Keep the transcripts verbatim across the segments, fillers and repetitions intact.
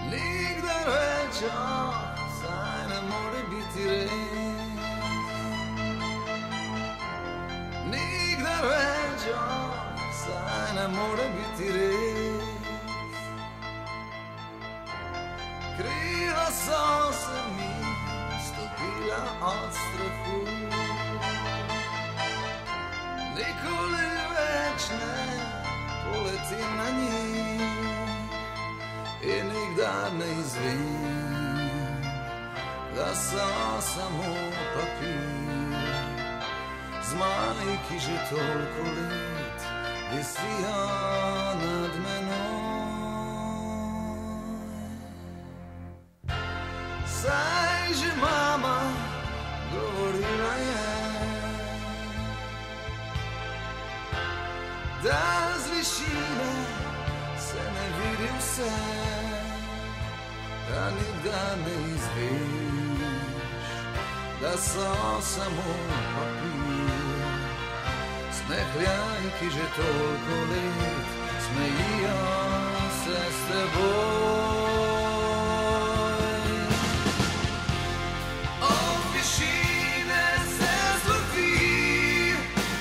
Nikdar več, saj ne more biti res. Nikdar več, saj ne more biti res. Krila so se mi stopila od strahu. Nikoli več ne poletim na njih in nikdar ne izvem, da so samo papir. Zmaji, ki že toliko let visijo nad menoj. Saj že mama govorila je, da z višine se ne vidi vse, da nikdar ne izveš, da so samo papir. Smehljaj, ki že toliko let smejijo se s teboj. Od višine se zlovi,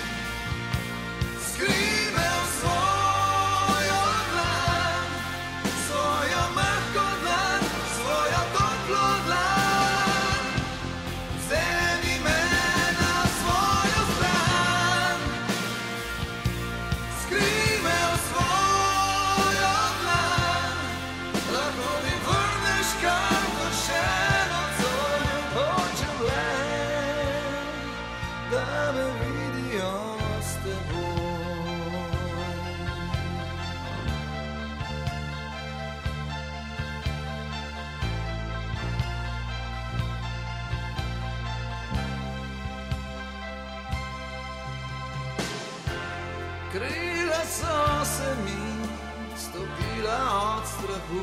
skrime v svojo dlan, svojo mehko dlan, svojo toplo dlan. Vzemi me na svojo stran, skrime v svojo dlan, lahko mi vrneš kar pošeno svojo. Hočem le, da me vidijo s teboj. Krila so se mi stopila od strahu.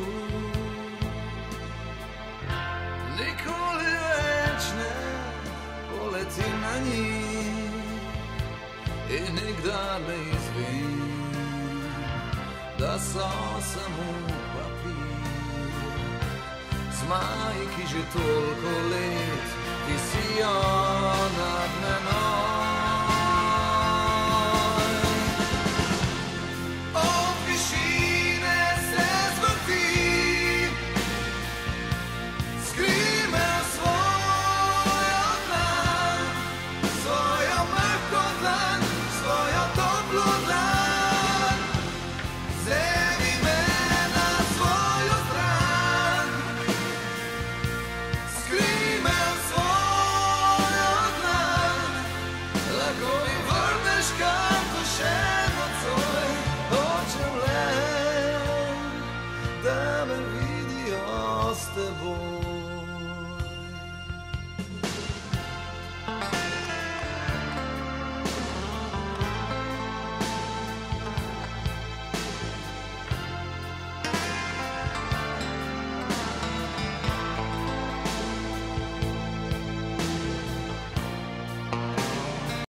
Nikoli več ne poletim na njih in nikdar ne izvem, da so samo papir. Zmaji, ki že toliko let visijo nad menoj.